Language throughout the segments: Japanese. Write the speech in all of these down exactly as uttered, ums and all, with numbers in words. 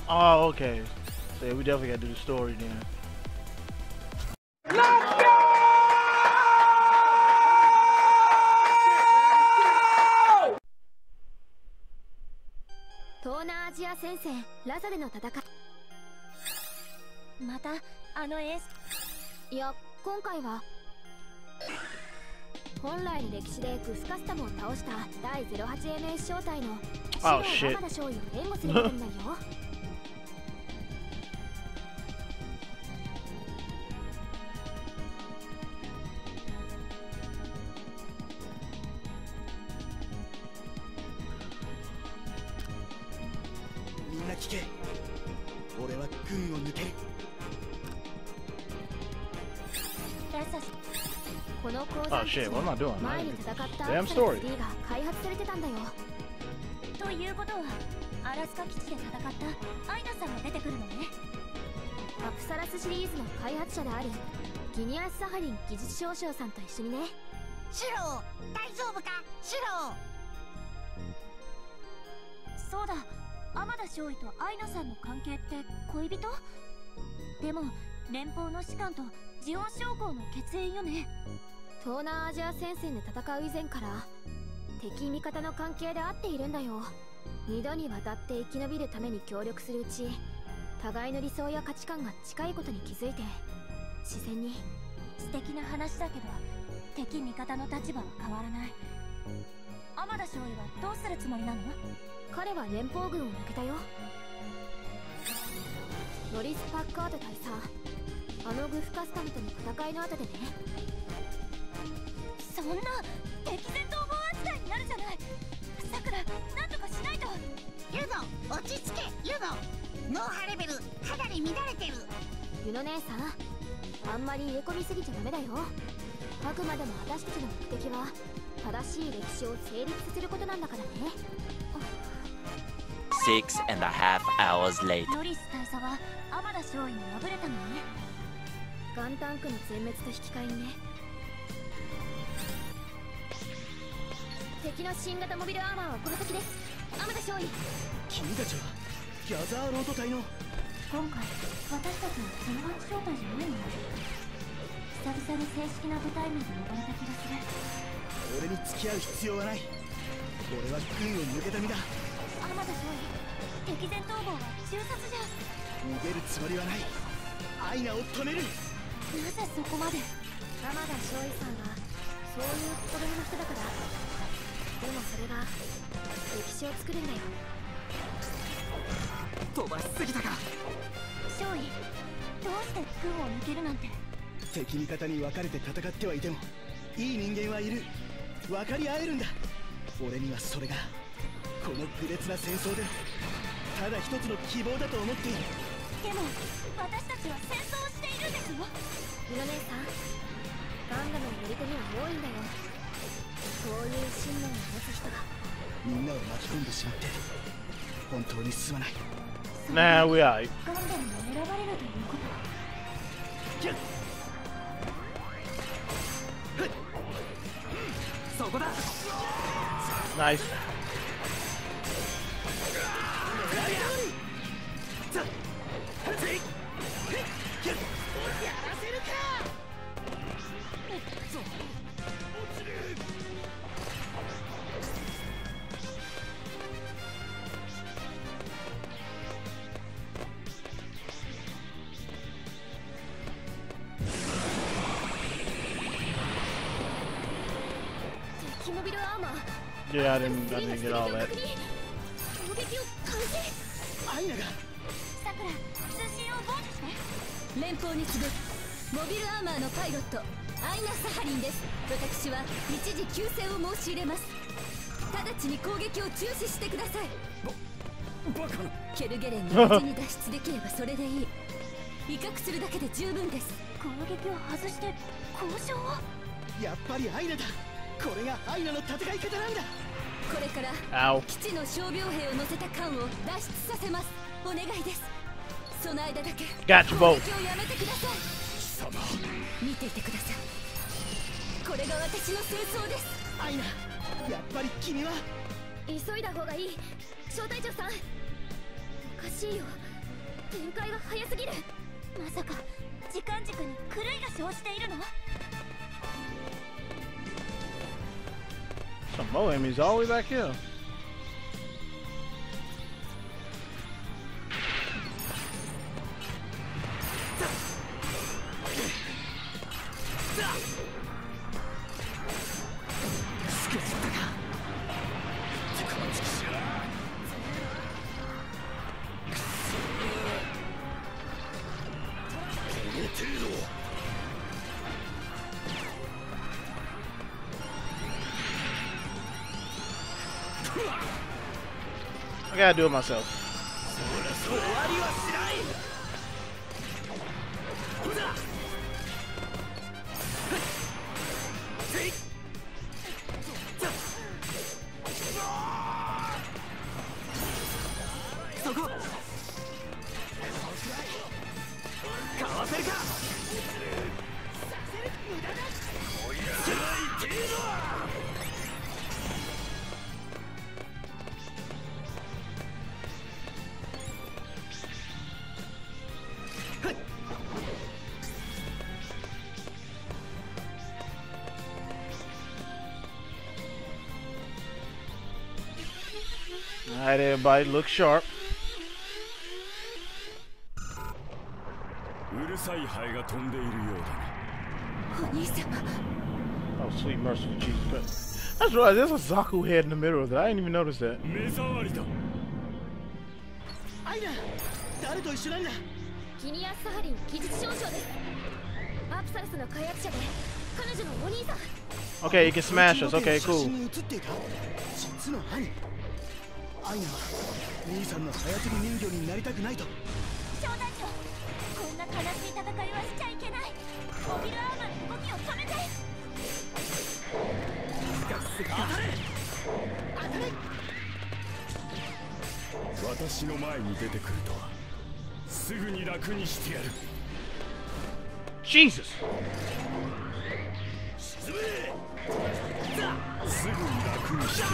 Oh, okay. So yeah, we definitely gotta do the story then. Let's go! 東南アジア戦線ラザでの戦い。またあのエース。いや今回は本来の歴史でグスカスタムを倒した第 ゼロはちエムエス 小隊の Oh, 白 shit. 山田少尉を援護することになるよ。 みんな聞け。俺は軍を抜ける。 ラサシこの鉱 Oh 山基地 shit, what am I doing? 前に戦ったアク Damn サ story. ルス D が開発されてたんだよ。ということはアラスカ基地で戦ったアイナさんが出てくるのね。アプサラスシリーズの開発者であるギニアス・サハリン技術少将さんと一緒にね。 シロー大丈夫かシロー。 そうだ、天田少尉とアイナさんの関係って恋人？でも連邦の士官とジオン将校の血縁よね。東南アジア戦線で戦う以前から敵味方の関係であっているんだよ。二度にわたって生き延びるために協力するうち、互いの理想や価値観が近いことに気づいて自然に。素敵な話だけど敵味方の立場は変わらない。天田少尉はどうするつもりなの？彼は連邦軍を抜けたよ。ノリス・パッカード大佐、あのグフカスタムとの戦いの後でね。そんな敵戦逃亡扱いになるじゃない。さくら、なんとかしないと。 ユノ落ち着けユノ。脳波レベルかなり乱れてる。 ユノ姉さん、あんまり入れ込みすぎちゃダメだよ。あくまでも私たちの目的は正しい歴史を成立させることなんだからね。 Six and a half hours later. ノリス大佐は天田少尉に敗れたのね。ガンタンクの全滅と引き換えにね。敵の新型モビルアーマーはこの先です。天田少尉、 君たちはギャザーロード隊の。 今回私たちのゼロはち招待じゃないの？久々に正式な部隊名で呼ばれた気がする。 俺に付き合う必要はない。俺は軍を抜けた身だ。 天田少尉、敵前逃亡は中殺じゃ。 逃げるつもりはない。アイナを止める。 なぜそこまで？天田少尉さんはそういう子供の人だから。でもそれが歴史を作るんだよ。 飛ばしすぎたか。 少尉、どうして軍を抜けるなんて。 敵味方に分かれて戦ってはいてもいい人間はいる。分かり合えるんだ。俺にはそれがこの愚劣な戦争でただ一つの希望だと思っている。 でも私たちは戦争をしているんですよ。ユノ姉さん、ガンダムの乗り手には多いんだよ。そういう信念を持つ人が。 みんなを巻き込んでしまって本当にすまない。 Nah, we alright. ガンダムに選ばれるということは。 そこだ。 Nice. 敵モビルアーマー。 Yeah, I didn't, I didn't get all that. 攻撃を開始。 アイナが。 さくら、通信を傍受して。 連邦に次ぐモビルアーマーのパイロットアイナ・サハリンです。私は一時休戦を申し入れます。直ちに攻撃を中止してください。 バカな。 ケルゲレンに無事に脱出できればそれでいい。威嚇するだけで十分です。 攻撃を外して交渉を。 やっぱりアイナだ。これがアイナの戦い方なんだ。 これから Ow. 基地の傷病兵を乗せた艦を脱出させます。お願いです。その間だけ Got you 攻 both. 撃をやめてください。 貴様、 見ていてください。これが私の戦争です。 アイナ、やっぱり君は。 急いだ方がいい。小隊長さん、おかしいよ。 展開が早すぎる。まさか時間軸に狂いが生じているの？ Some more enemies all the way back here. I gotta do it myself. Alright, everybody, look sharp. Oh, sweet merciful Jesus Christ. I just realized there's a Zaku head in the middle of that. I didn't even notice that. アイナ、誰と一緒なんだ？ ギニアス・サハリン技術少将です。アプサルスの開発者で彼女のお兄さん。 Okay, you can smash us. Okay, cool. 実の兄。アイナは兄さんの操り人形になりたくないと。 少団長、こんな悲しい戦いはしちゃいけない。モビルアーマーの動きを止めて。当たれ！当たれ！ 私の前に出てくるとはすぐに楽にしてやる。 Jesus! 沈め！すぐに楽にしてやる。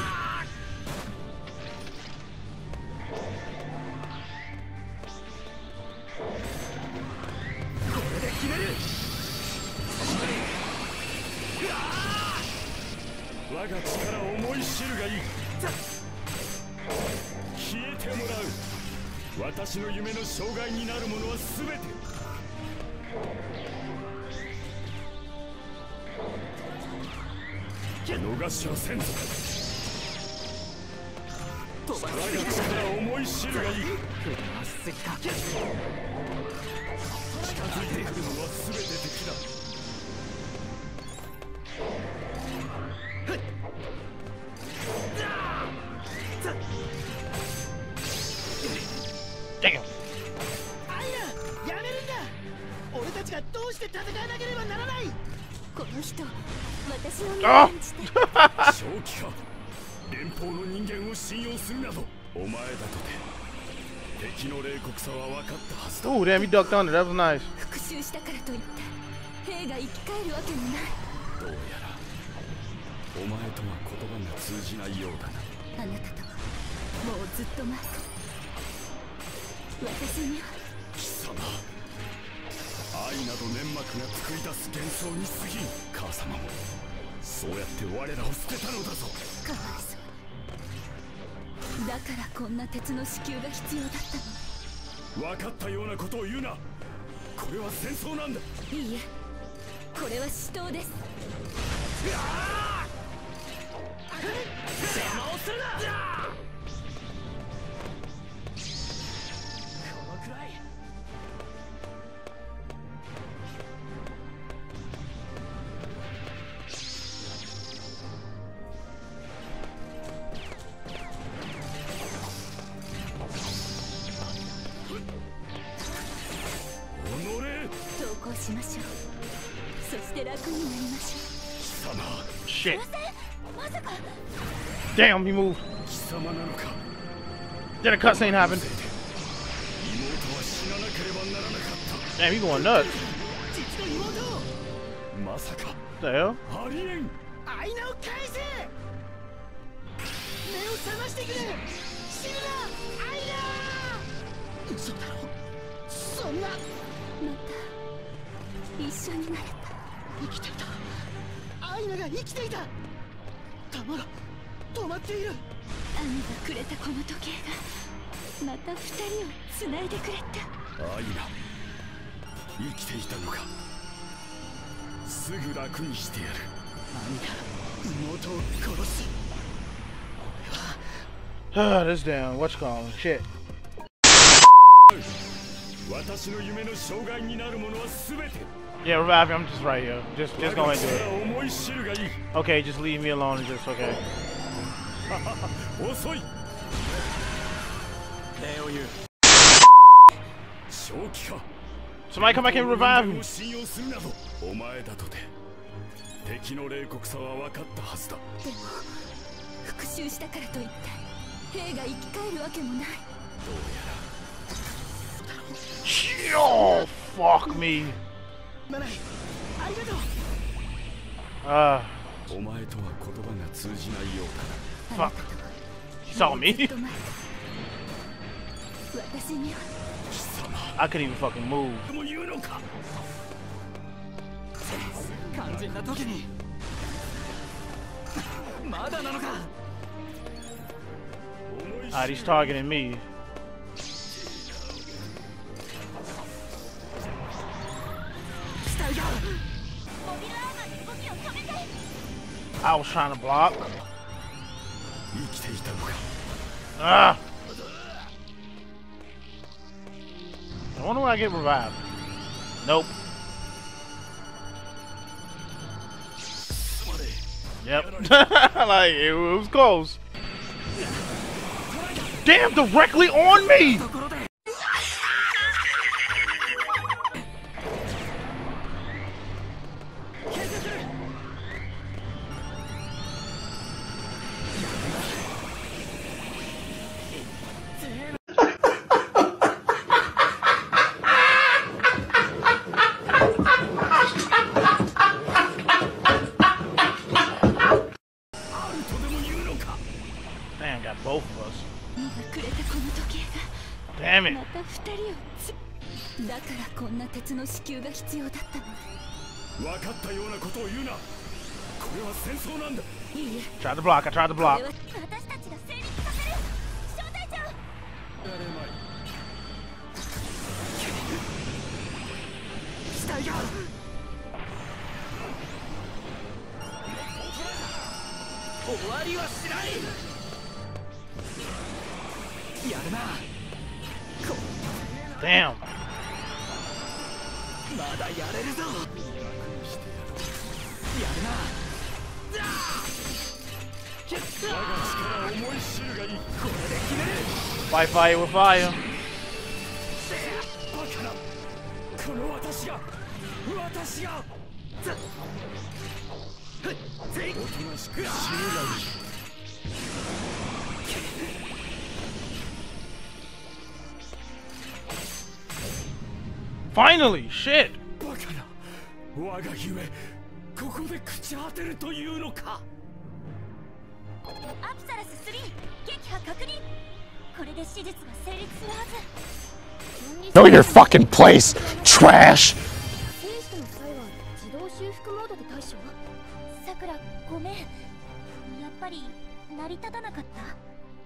我が力を思い知るがいい。消えてもらう。私の夢の障害になるものは全て。逃しはせんぞ。我が力を思い知るがいい。近づいてくるのは全て敵だ。 Damn! アイナ、やめるんだ。俺たちがどうして戦わなければならない。 この人、私の身あにして。 正気か。連邦の人間を信用するなど、お前だとて敵の冷酷さは分かったはずだ。 Oh, damn, he ducked under. That was nice. 復讐したからといって兵が生き返るわけもない。 どうやらお前とは言葉が通じないようだな。 あなたとはもうずっと前から。私には貴様、愛など粘膜が作り出す幻想に過ぎん。母様もそうやって我らを捨てたのだぞ。 かわいそうに。だからこんな鉄の支給が必要だったの。 分かったようなことを言うな。これは戦争なんだ。 いいえ、これは死闘です。 邪魔をするな。このくらい。 投降しましょう。そして楽になりましょう。 貴様。 Shit. まさか。 Damn, he moved. 貴様なのか。 Then a cutscene happened. 妹は死ななければならなかった。 Damn, he going nuts. 実の妹。 まさか。 What the hell? ありえん。 アイナを返せ。目を覚ましてくれ。死ぬな、アイナ。嘘だろ。 そんな。 また一緒になれた。 生きていた。アイナが生きていた。弾が止まっている。 兄がくれたこの時計がまた二人をつないでくれた。 アイナ生きていたのか。すぐ楽にしてやる。 兄が妹を殺す。 Ah, this damn what's called shit. 私の夢の障害になるものは全て。 Yeah, revive me. I'm just right here. Just, just go ahead and do it. Okay, just leave me alone and just okay. 遅い。礼を言う。正気か。 Somebody come back and revive me. 信用するなど。お前だとて敵の冷酷さは分かったはずだ。 でも復讐したからといって兵が生き返るわけもない。 どうやら。 Oh, fuck me. Uh, fuck. He saw me. I couldn't even fucking move. Alright, he's targeting me. I was trying to block. Ah! I wonder when I get revived. Nope. Yep. Like, it was close. Damn, directly on me! Damn, got both of us. Damn it. だからこんな鉄の支給が必要だったの。 分かったようなことを言うな。これは戦争なんだ。 いいえ。 Tried to block, I tried to block. 私たちが成立させる。招待長。 死体が。終わりはしない。やるな。 Damn. まだやれるぞ。やるな。 Fight fire with fire. この私が私がおとなしく死ぬがいい。 Finally, shit. バカな。我が夢ここで朽ち果てるというのか。 アプサラススリー撃破確認。これで手術が成立するはず。 Know your fucking place, trash. 戦士との際は自動修復モードで対処。さくら、ごめん。やっぱり成り立たなかった。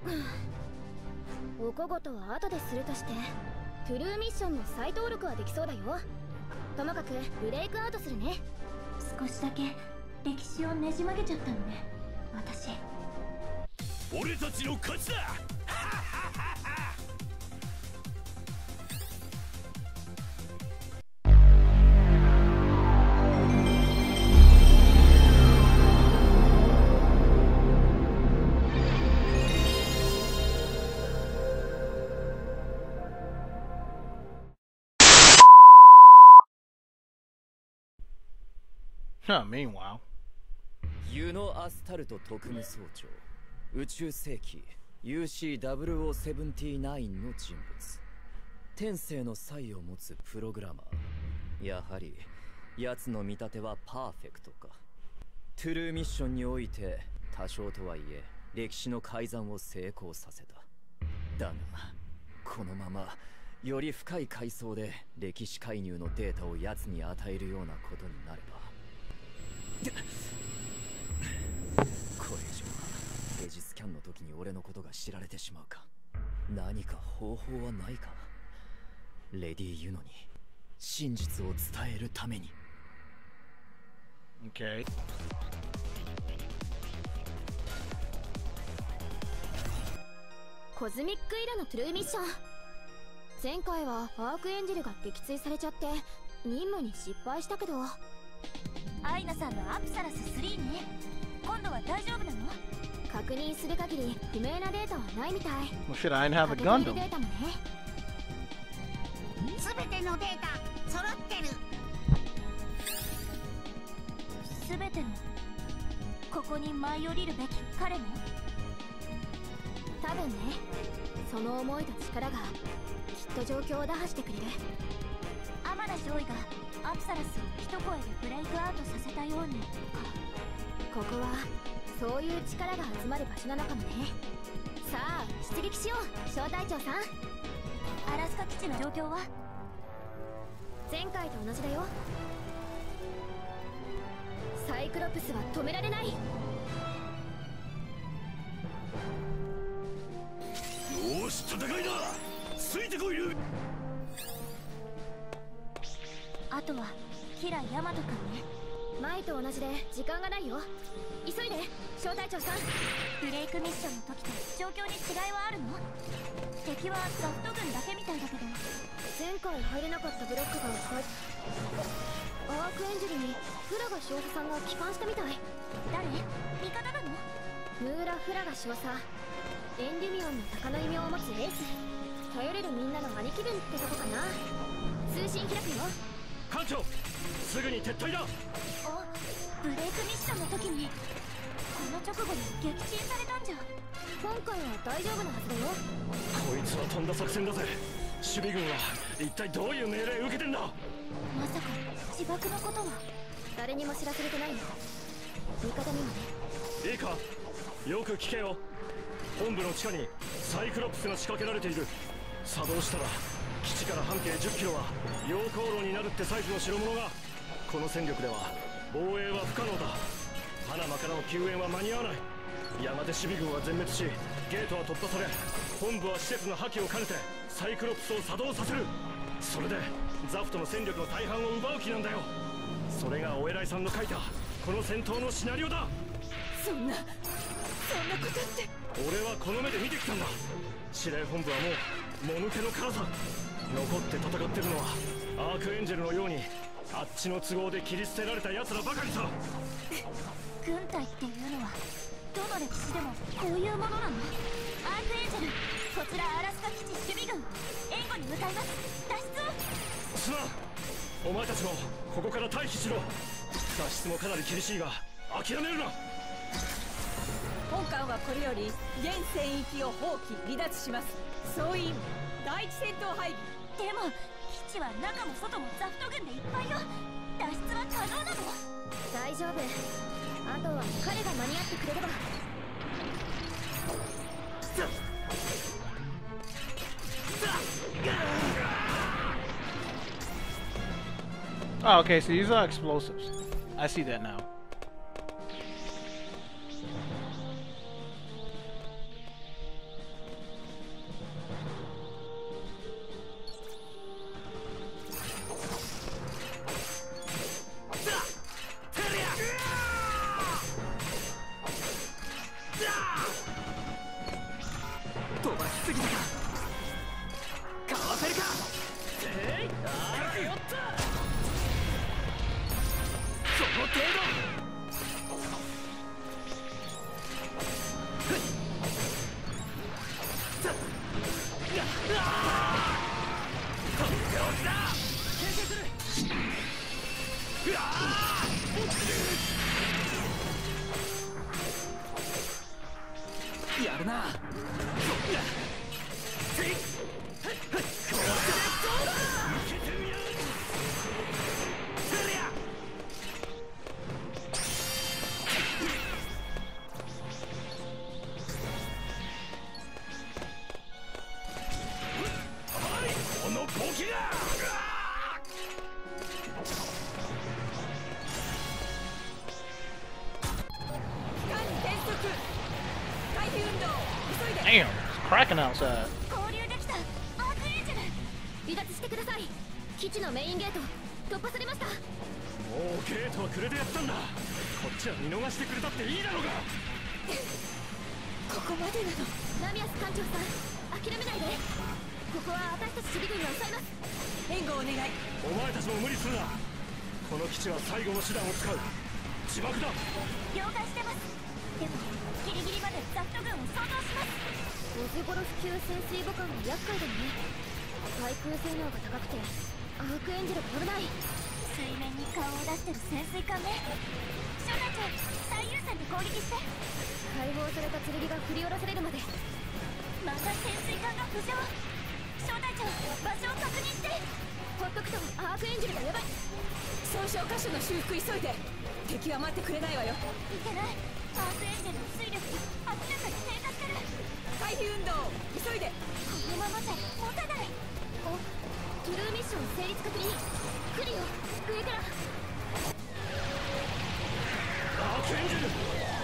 おこごとは後でするとして、トゥルーミッションの再登録はできそうだよ。ともかくブレイクアウトするね。少しだけ歴史をねじ曲げちゃったのね、私。 俺たちの勝ちだ。 Huh, meanwhile. ユノ・アスタルト特務総長、宇宙世紀 ユーシーダブリューオーセブンティーナイン の人物。天性の才を持つプログラマー。やはり奴の見立てはパーフェクトか。トゥルーミッションにおいて多少とはいえ歴史の改ざんを成功させた。だがこのままより深い階層で歴史介入のデータを奴に与えるようなことになれば、これ以上はページスキャンの時に俺のことが知られてしまうか。何か方法はないか。レディ・ユノに真実を伝えるために。 Okay. コズミックイラのトゥルーミッション。前回はアークエンジェルが撃墜されちゃって任務に失敗したけど、アイナさんのアプサラススリーね。今度は大丈夫なの？確認する限り不明なデータはないみたい。 Well, shit, I didn't have a Gundam. データもね。 すべてのデータ揃ってる。 すべてのここに舞い降りるべき彼も多分ね。その思いと力がきっと状況を打破してくれる。天田少尉がアプサラスを一声でブレイクアウトさせたようにか。ここはそういう力が集まる場所なのかもね。さあ出撃しよう小隊長さん。アラスカ基地の状況は？前回と同じだよ。サイクロプスは止められない。よーし、戦いだ。ついてこいよ。 あとはキラヤマト君ね。前と同じで時間がないよ。急いで小隊長さん。ブレイクミッションの時と状況に違いはあるの？敵はザフト軍だけみたいだけど。前回入れなかったブロックがアークエンジェルにフラガ少佐さんが帰還したみたい。誰？味方なの？ムーラ・フラガ少佐。エンデュミオンの鷹の異名を持つエース。頼れるみんなの兄貴分ってとこかな。通信開くよ。 艦長、すぐに撤退だ。 お、ブレイクミッションの時にこの直後に撃沈されたんじゃ。今回は大丈夫なはずだよ。 こいつはとんだ作戦だぜ。守備軍は一体どういう命令受けてんだ。 まさか自爆のことは誰にも知らせれてないよ。味方にもね。 いいか、よく聞けよ。本部の地下にサイクロプスが仕掛けられている。作動したら基地から半径じゅっキロは溶鉱炉になるってサイズの代物が。この戦力では防衛は不可能だ。パナマからの救援は間に合わない。やがて守備軍は全滅し、ゲートは突破され、本部は施設の破棄を兼ねてサイクロプスを作動させる。それでザフトの戦力の大半を奪う気なんだよ。それがお偉いさんの書いたこの戦闘のシナリオだ。 そんなそんなことって。 俺はこの目で見てきたんだ。司令本部はもうもぬけの殻さ。残って戦ってるのはアークエンジェルのようにあっちの都合で切り捨てられた奴らばかりさ。 軍隊っていうのはどの歴史でもこういうものなの？アークエンジェル、こちらアラスカ基地守備軍、援護に向かいます。脱出を。 すまん、お前たちもここから退避しろ。脱出もかなり厳しいが諦めるな。 本艦はこれより現戦域を放棄離脱します。総員第一戦闘配備。 でも基地は中も外もザフト軍でいっぱいよ。脱出は可能なの？大丈夫。あとは彼が間に合ってくれれば。 Oh, okay, so these are explosives. I see that now. playing outside. 交流できたアークエンジェル。離脱してください。基地のメインゲート突破されました。 もうゲートはくれてやったんだ。こっちは見逃してくれたっていいだろうが。 ここまでなの。ナミアス艦長さん、諦めないで。ここは私たち守備軍が抑えます。援護お願い。 お前たちも無理するな。この基地は最後の手段を使う。自爆だ。 了解してます。でもギリギリまでザフト軍を相当します。オズボロフ級潜水母艦は厄介だね。対空性能が高くてアークエンジェルが危ない。水面に顔を出してる潜水艦ね。小隊長、最優先で攻撃して。解放された剣が振り下ろされるまで。また潜水艦が浮上。小隊長、場所を確認して。ほっとくとアークエンジェルがやばい。損傷箇所の修復急いで。敵は待ってくれないわよ。いけない。アークエンジェルの水力が明らかに低下してる。回避運動急いで。このままじゃ持たない。お、トゥルーミッション成立確認。クリオ、上から。 アークエンジェル。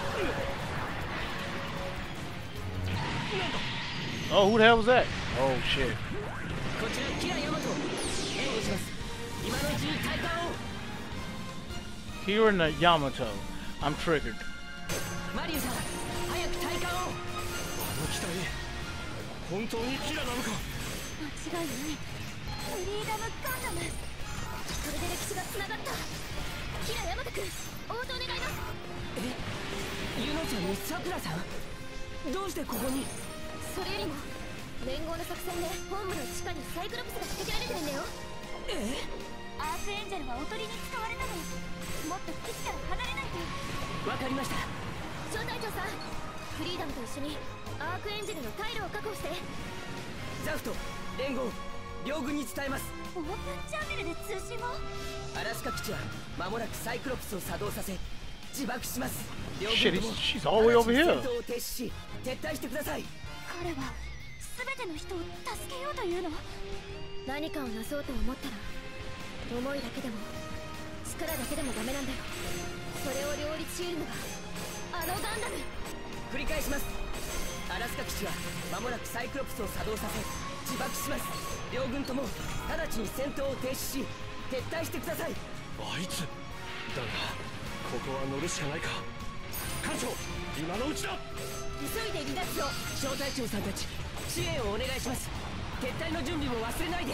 Oh, who the hell was that? Oh shit. こちらキラヤマト。援護します。今のうちに体感を。 Here in the Yamato. I'm triggered. マリウさん、早く体感を。 あの機体、本当にキラなのか。 間違いない。フリーダムガンダム。これで歴史がつながった。キラヤマト君、応答願います。 え、ユノちゃんにサクラさん、どうしてここに。 それよりも連合の作戦で本部の地下にサイクロプスが仕掛けられてるんだよ。 え、 アークエンジェルはおとりに使われたの。もっと基地から離れないと。 わかりました。 小隊長さん、フリーダムと一緒にアークエンジェルの退路を確保して。 ザフト、連合、両軍に伝えます。 オープンチャンネルで通信を。 アラスカ基地は間もなくサイクロプスを作動させ自爆します。両 Shit, 軍とも she's all the way over 戦 here. 闘を停止し撤退してください。 彼は全ての人を助けようというの。何かをなそうと思ったら思いだけでも力だけでもダメなんだよ。それを両立し得るのがあのガンダム。 繰り返します。アラスカ基地は間もなくサイクロプスを作動させ自爆します。両軍とも直ちに戦闘を停止し撤退してください。 あいつだが、ここは乗るしかないか。艦長、今のうちだ。 急いで離脱を。小隊長さんたち、支援をお願いします。撤退の準備も忘れないで。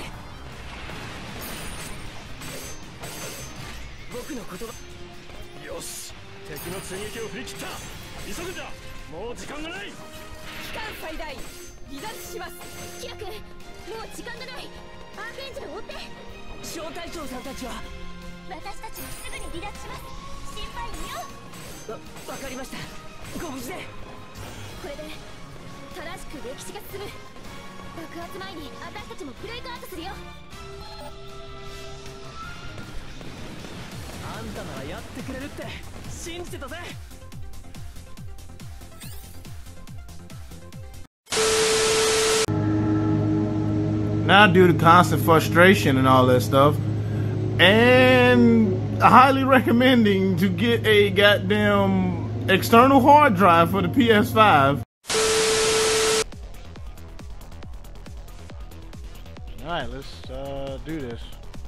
僕の言葉。 よし、敵の追撃を振り切った。急ぐんだ、もう時間がない。 期間最大離脱します。 キラ君、もう時間がない。アークエンジェルを追って。 小隊長さんたちは。 私たちはすぐに離脱します。心配無用。 わ、わかりました。ご無事で。 これで正しく歴史が進む。爆発前に私たちもブレイクアウトするよ。 あんたならやってくれるって信じてたぜ。 Now, due to constant frustration and all that stuff, and highly recommending to get a goddamn external hard drive for the P S five. Alright, let's uh, do this.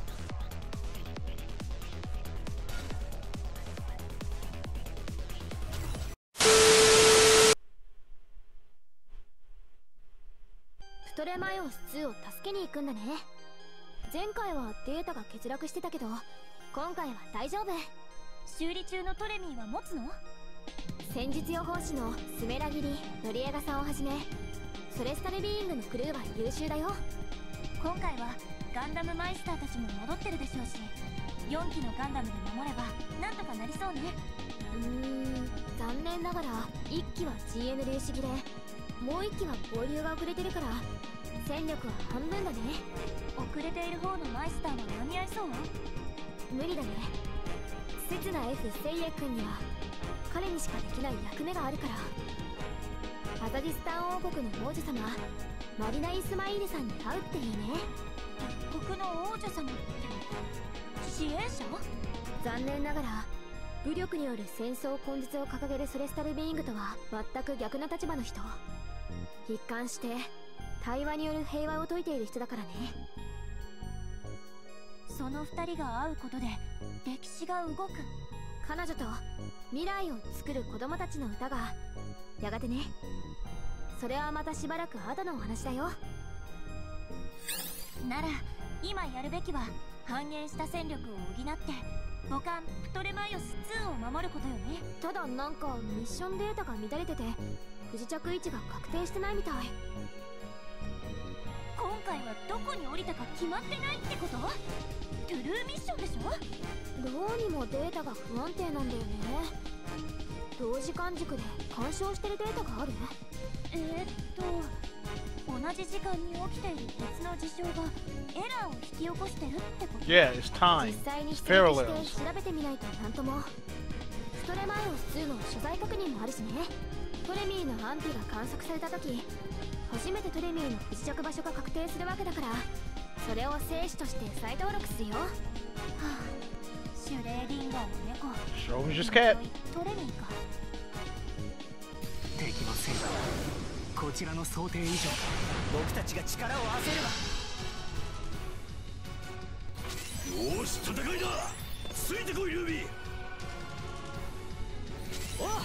Ptolemaios ツーを助けに行くんだね。前回はデータが欠落してたけど、今回は大丈夫。修理中のトレミーは持つの？戦術予報士のスメラギリ・ノリエガさんをはじめ、ソレスタルビーイングのクルーは優秀だよ。今回はガンダムマイスターたちも戻ってるでしょうし、よんきのガンダムで守ればなんとかなりそうね。うーん、残念ながらいっきは ジーエヌ 粒子切れ、もういっきは合流が遅れてるから戦力は半分だね。遅れている方のマイスターは間に合いそう？無理だね。刹那 F セイエ君には彼にしかできない役目があるから。アザディスタン王国の王女様マリナ・イスマイールさんに会うっていいね。一国の王女様って支援者？残念ながら武力による戦争根絶を掲げるソレスタルビーイングとは全く逆な立場の人。一貫して対話による平和を説いている人だからね。その二人が会うことで歴史が動く。彼女と未来を作る子供たちの歌がやがてね。それはまたしばらく後のお話だよ。なら今やるべきは半減した戦力を補って母艦プトレマイオスツーを守ることよね。ただなんかミッションデータが乱れてて不時着位置が確定してないみたい。今回はどこに降りたか決まってないってこと？トゥルーミッションでしょ？どうにもデータが不安定なんだよね。同時間軸で干渉してるデータがある？えー、っと同じ時間に起きている別の事象がエラーを引き起こしてるってこと？ Yeah, it's time. 実際に It's 出力 parallels. して調べてみないとなんとも。プトレマイオスツーの所在確認もあるしね。トレミーの安否が観測された時初めてトレミーの不時着場所が確定するわけだから、それを生死として再登録するよ。はあ、シュレーディンガーの猫 Shows just cat. トレミーか。 敵の戦果こちらの想定以上。僕たちが力を合わせれば。 よし戦いだ。ついてこいルビー。 おっ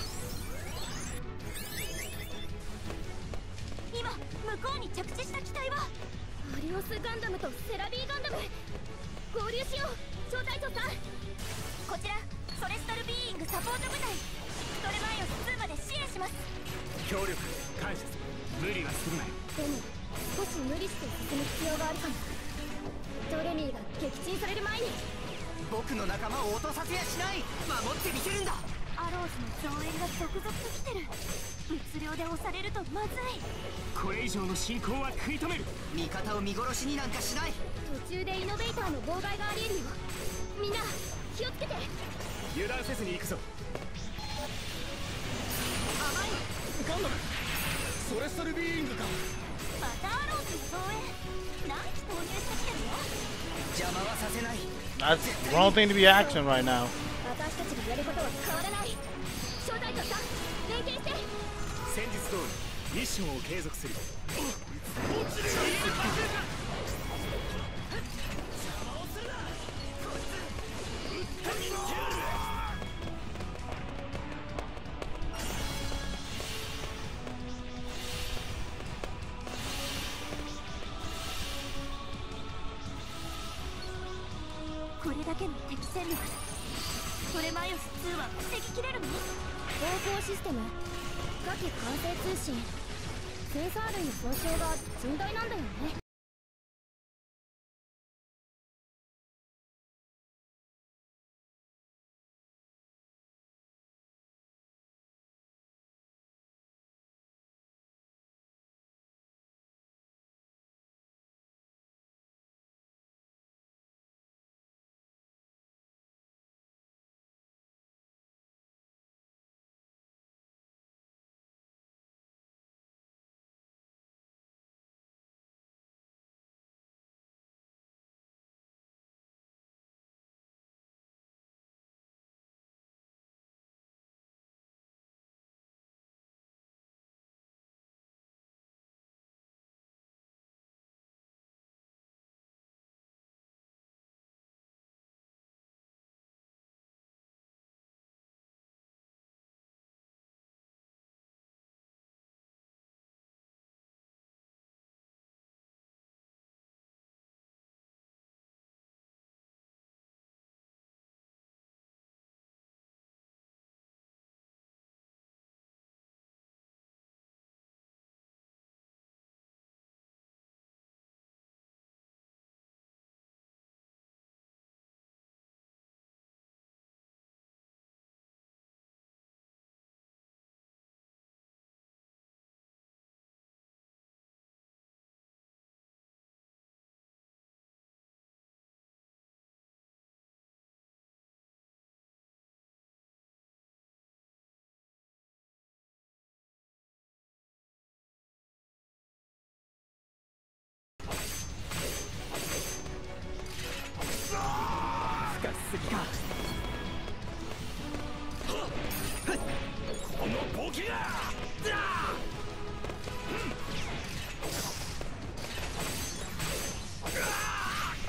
今向こうに着地した機体はアリオスガンダムとセラビーガンダム。合流しよう招待長さん。こちらソレスタルビーイングサポート部隊プトレマイオスツーまで支援します。 協力感謝する。無理はするなよ。 でも少し無理して進む必要があるかも。トレミーが撃沈される前に。 僕の仲間を落とさせやしない。守ってみせるんだ。 アローズの増援が続々と来てる。物量で押されるとまずい。 これ以上の進行は食い止める。味方を見殺しになんかしない。 途中でイノベーターの妨害がありえるよ。みんな気をつけて。 油断せずに行くぞ。甘いガンダムソレスタルビーイングか。 またアローズの増援何機投入してきてるの？ 邪魔はさせない。 That's the wrong thing to be asking right now. 私たちがやることは変わらない。招待長さん連携して。 先日通りミッションを継続する。 これだけの敵戦力、トレマイオスツーは防ぎきれるの？防空システム、火器管制通信、センサー類の損傷が甚大なんだよね。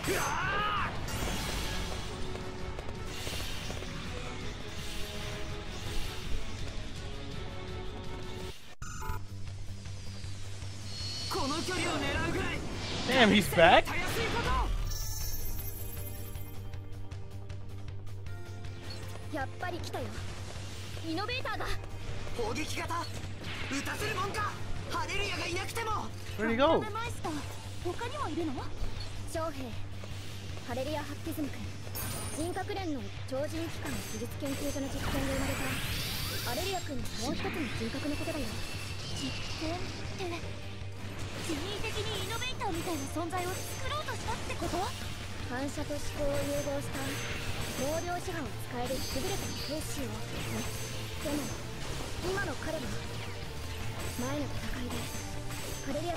Damn, he's back. やっぱり来たよ。イノベーターが砲撃型撃たせるもんか。ハレルヤがいなくても。 Where'd he go? マイスター、他にもいるの？将兵ハレルヤ・ハッティズム君、人格連の超人機関技術研究所の実験で生まれたハレルヤ君のもう一つの人格のことだよ。実験って人為的にイノベーターみたいな存在を作ろうとしたってこと？反射と思考を融合した毛量支配を使える優れた兵士を。でも今の彼は前の戦いでハレルヤ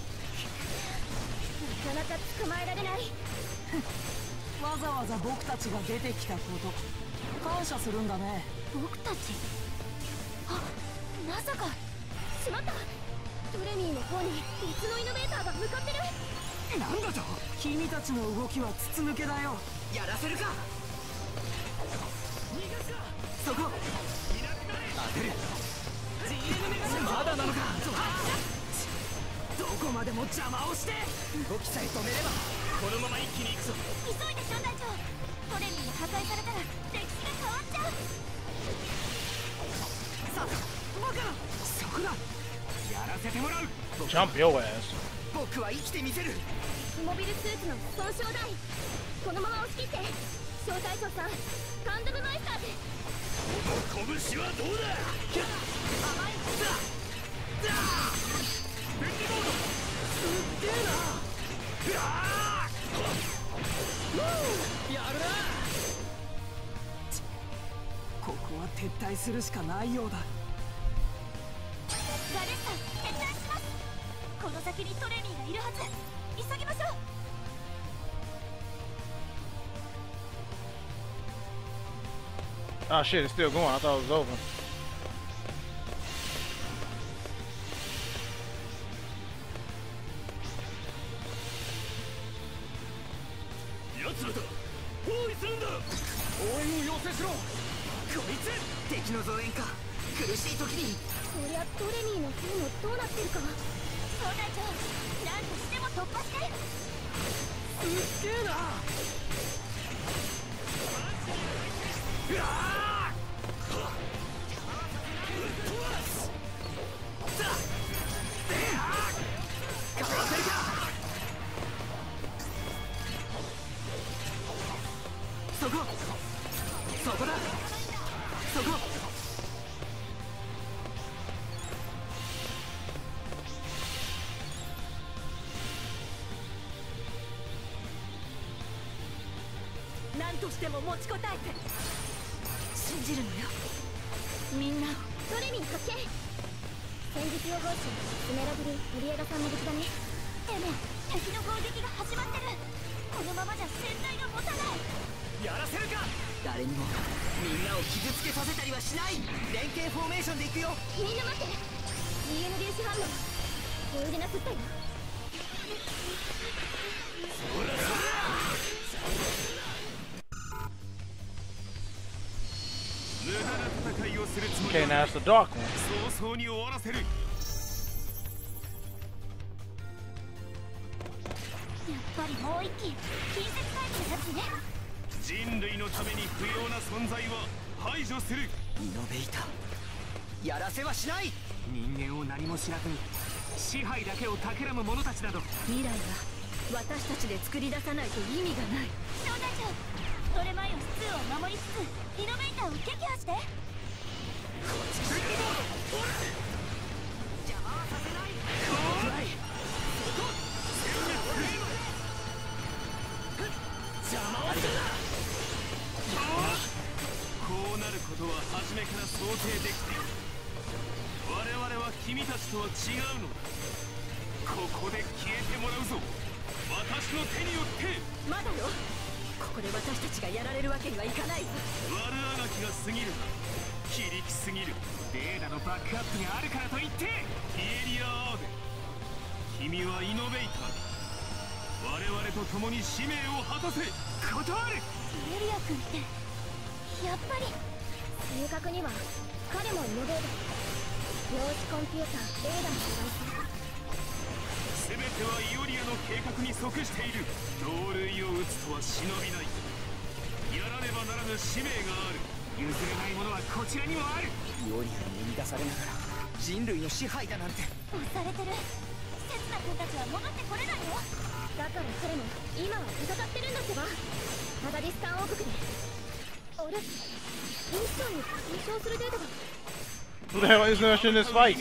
なかなか捕まえられない。 わざわざ僕たちが出てきたこと感謝するんだね。 僕たち？あ、まさか。しまった。トレミーの方に別のイノベーターが向かってる。 なんだと？君たちの動きは筒抜けだよ。やらせるか。逃がすか。そこ当てる。 ジーエヌ メガシまだなのか。どこまでも邪魔をして動きさえ止めればこのまま一気に行くぞ。 急いで小隊長。トレミーが破壊されたら歴史が変わっちゃう。 さあバカそこだ。やらせてもらう。 Jump your ass. 僕は生きてみせる。 モビルスーツの損傷台、このまま押し切って。小隊長さん、ガンダムマイスターで。 この拳はどうだ。 甘いさあ電気モード。 すっげえな。やるな。ここは撤退するしかないようだ。 ガレッサ、撤退します。この先にトレミーがいるはず。急ぎましょう。 Oh shit, it's still going. I thought it was over. 奴らだ。包囲するんだ。応援を要請しろ。 こいつ敵の増援か。苦しい時に。 そりゃトレミーの方もどうなってるか。小隊長、何としても突破して。 すっげえな。うわー。 そこそこだそこ。 何としても持ちこたえて信じるのよみんなを。 トレミー発見。戦術予報士スメラギル・トリエラさんの無事だね。でも敵の攻撃が始まってる。このままじゃ戦隊が持たない。 やらせるか。誰にもみんなを傷つけさせたりはしない。連携フォーメーションでいくよ。 みんな待って。 ジーエヌ 粒子反応封じなすったよ。 無駄な戦いをするつもり Okay, now it's the dark one. 早々に終わらせる。やっぱりもう一機近接タイプのやつね。 人類のために不要な存在は排除する。 イノベーターやらせはしない。人間を何も知らずに支配だけを企む者たちなど。 未来は私たちで作り出さないと意味がない。 小隊長、トレマイオスツーを守りつつイノベーターを撃破して。 邪魔はさせない。怖い。邪魔はするな。 こうなることは初めから想定できている。我々は君たちとは違うのだ。ここで消えてもらうぞ。私の手によって。 まだよ。ここで私たちがやられるわけにはいかない。 悪あがきが過ぎる。非力すぎる。 データのバックアップがあるからといってピエリア・アーベ。君はイノベーターだ。我々とと共に使命を果たせ。断る。 エリア君ってやっぱり。正確には彼もイノベーター、量子コンピューターエーダのデバイス。 全てはイオリアの警告に即している。同類を撃つとは忍びない。やらねばならぬ使命がある。譲れないものはこちらにもある。 イオリアに生み出されながら人類の支配だなんて。 押されてる。刹那君たちは戻ってこれないよ。だから彼も今は戦ってるんだってば。アガディスタン王国で。あれ、ミッションに継承するデータが。 Who the hell is this in this fight? こ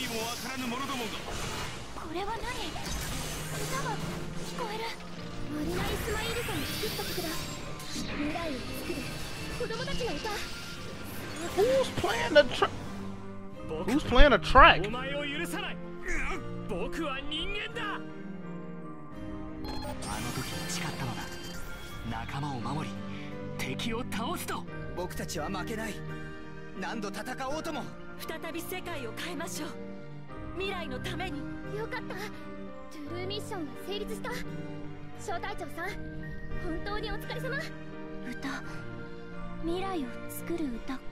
れは何？歌が聞こえる。マリナ・イスマイルさんの作った曲だ。未来を作る子供たちの歌。 Who's playing the track? Who's playing a track? お前を許さない。僕は人間だ。 あの時誓ったのだ。仲間を守り敵を倒すと。僕たちは負けない。何度戦おうとも。 再び世界を変えましょう。未来のために。 よかった。トゥルーミッションが成立した。小隊長さん、本当にお疲れ様。歌、未来を作る歌か。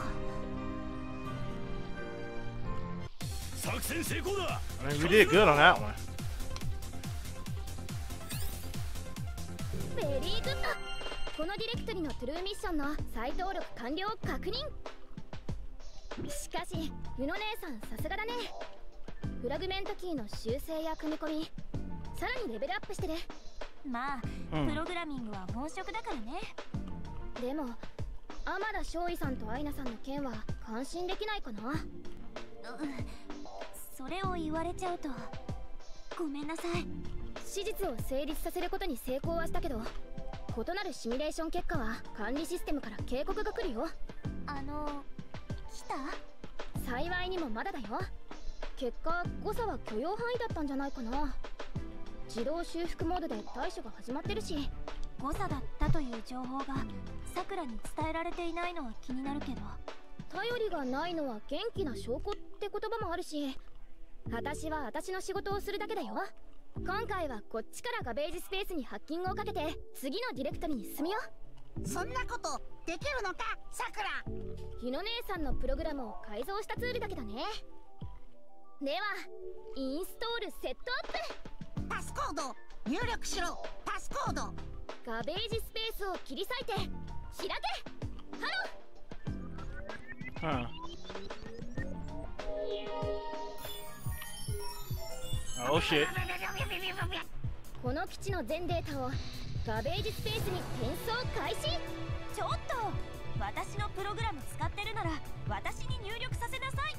作戦成功だ。 I mean, we did good on that one. ベリーグッド。このディレクトリのトゥルーミッションの再登録完了を確認。しかしユノ姉さんさすがだね。フラグメントキーの修正や組み込み、さらにレベルアップしてる。まあ、うん、プログラミングは本職だからね。でも天田少尉さんとアイナさんの件は感心できないかな。うそれを言われちゃうとごめんなさい。史実を成立させることに成功はしたけど、異なるシミュレーション結果は管理システムから警告が来るよ。あの来た？幸いにもまだだよ。結果誤差は許容範囲だったんじゃないかな。自動修復モードで対処が始まってるし。誤差だったという情報がさくらに伝えられていないのは気になるけど、頼りがないのは元気な証拠って言葉もあるし、私は私の仕事をするだけだよ。今回はこっちからガベージスペースにハッキングをかけて次のディレクトリに進むよ。 そんなことできるのか、さくら。 日野姉さんのプログラムを改造したツールだけどね。ではインストールセットアップ。 パスコード入力しろ。パスコード。 ガベージスペースを切り裂いて開け。ハロー。 Oh shit. この基地の全データをガベージスペースに転送開始。ちょっと、私のプログラム使ってるなら私に入力させなさいって。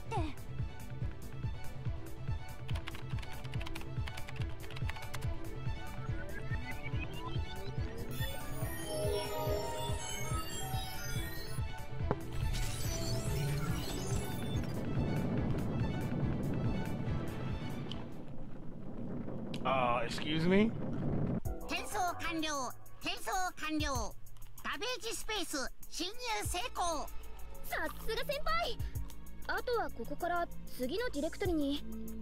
Uh, excuse me? 転送完了。転送完了。ガベージスペース侵入成功。 さすが先輩。あとはここから次のディレクトリに。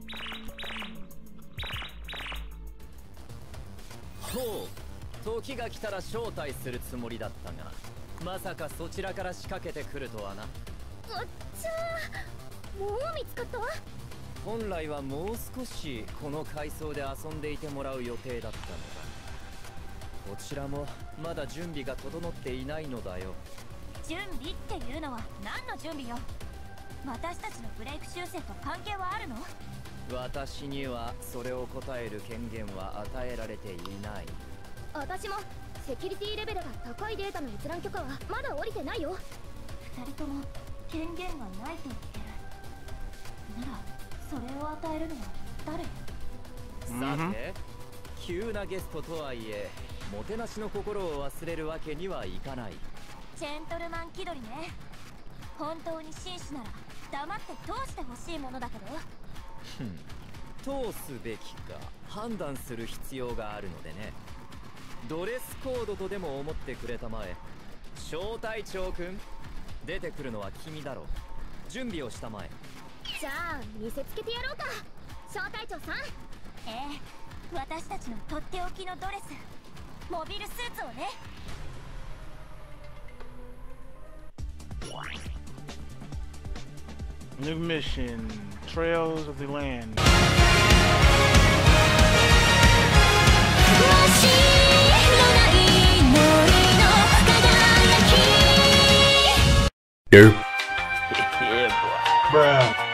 ほう、時が来たら招待するつもりだったが、まさかそちらから仕掛けてくるとはな。 おっちゃー、もう見つかった？ 本来はもう少しこの階層で遊んでいてもらう予定だったのだ。こちらもまだ準備が整っていないのだよ。 準備っていうのは何の準備よ。私たちのブレイク修正と関係はあるの？ 私にはそれを答える権限は与えられていない。 私もセキュリティレベルが高いデータの閲覧許可はまだ降りてないよ。二人とも権限がないと言ってる。ならそれを与えるのは誰？ さて、急なゲストとはいえもてなしの心を忘れるわけにはいかない。 ジェントルマン気取りね。本当に紳士なら黙って通してほしいものだけど。 ふん、通すべきか判断する必要があるのでね。ドレスコードとでも思ってくれたまえ。小隊長くん、出てくるのは君だろう。準備をしたまえ。 じゃあ見せつけてやろうか、小隊長さん。ええ、私たちのとっておきのドレス。 モビルスーツをね。 New mission, Trails of the Land. Yo. Yeah, boy. Bruh.